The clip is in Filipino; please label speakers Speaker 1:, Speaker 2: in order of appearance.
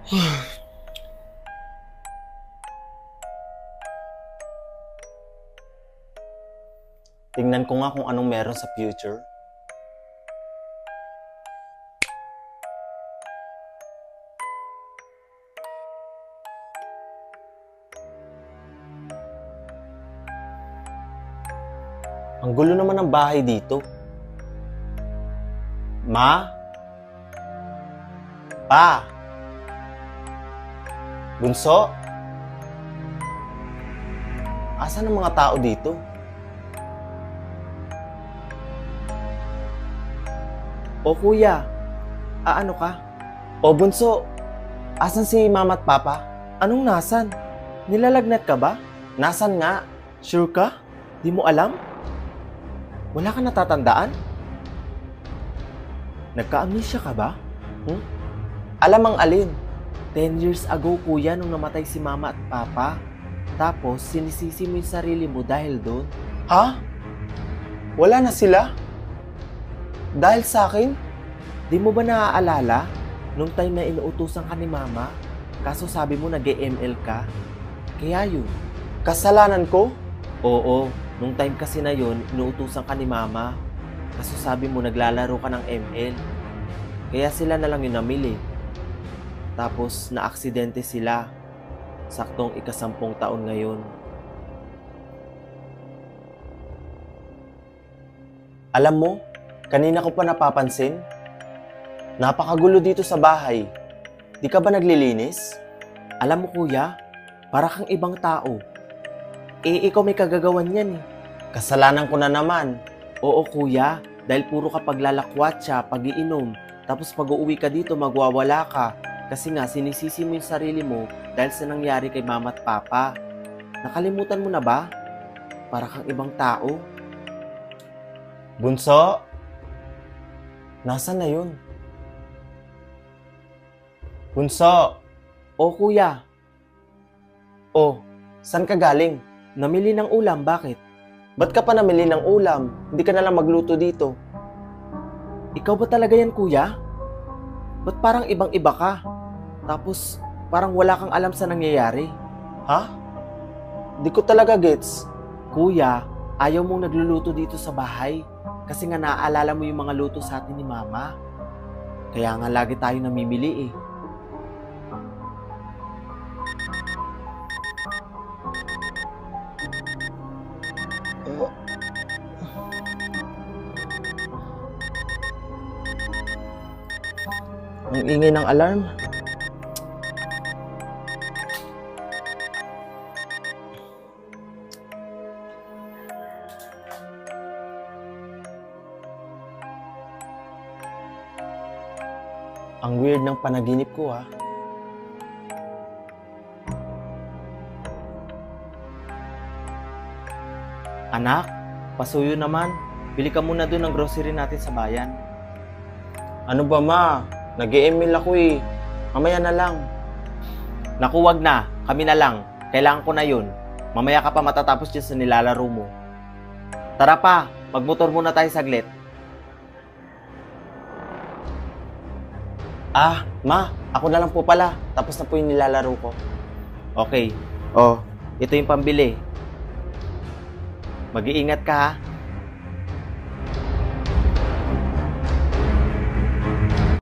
Speaker 1: Tingnan ko nga kung anong meron sa future. Ang gulo naman ng bahay dito. Ma? Pa? Bunso? Asan ang mga tao dito? O kuya, ano ka? O bunso, asan si mama at papa? Anong nasan? Nilalagnat ka ba? Nasan nga? Sure ka? Di mo alam? Wala ka natatandaan? Nagka-amnesia ka ba? Alam ang alin? 10 years ago kuya nung namatay si mama at papa. Tapos sinisisi mo yung sarili mo dahil doon. Ha? Wala na sila? Dahil sa akin? Di mo ba naaalala? Nung time na inuutusan ka ni mama, kaso sabi mo nag-ML ka? Kaya yun. Kasalanan ko? Oo. Nung time kasi na yun, inuutusan ka ni mama. Kaso sabi mo naglalaro ka ng ML. Kaya sila na lang yung namili. Tapos na-aksidente sila. Saktong ika-10 taon ngayon. Alam mo, kanina ko pa napapansin. Napakagulo dito sa bahay. Di ka ba naglilinis? Alam mo kuya, para kang ibang tao. Ikaw may kagagawan yan eh. Kasalanan ko na naman. Oo kuya, dahil puro ka paglalakwatsa, pag-iinom. Tapos pag-uwi ka dito, magwawala ka. Kasi nga, sinisisi mo yung sarili mo dahil sa nangyari kay mama at papa. Nakalimutan mo na ba? Para kang ibang tao. Bunso? Nasaan na yun? Bunso? O kuya? O, saan ka galing? Namili ng ulam, bakit? Ba't ka pa namili ng ulam? Hindi ka na lang magluto dito. Ikaw ba talaga yan, kuya? Ba't parang ibang-iba ka? Tapos, parang wala kang alam sa nangyayari. Ha? Di ko talaga gets. Kuya, ayaw mong nagluluto dito sa bahay. Kasi nga naaalala mo yung mga luto sa atin ni mama. Kaya nga lagi tayo namimili eh. Ang ingay ng alarm. Ang weird ng panaginip ko ah. Anak, pasuyo naman. Bili ka muna doon ng grocery natin sa bayan. Ano ba ma? Nag-e-email ako eh. Mamaya na lang. Naku, wag na. Kami na lang. Kailangan ko na yun. Mamaya ka pa matatapos dyan sa nilalaro mo. Tara pa, magmotor muna tayo saglit. Ah, ma, ako na lang po pala. Tapos na po yung nilalaro ko. Okay. Oh, ito yung pambili. Mag-iingat ka ha.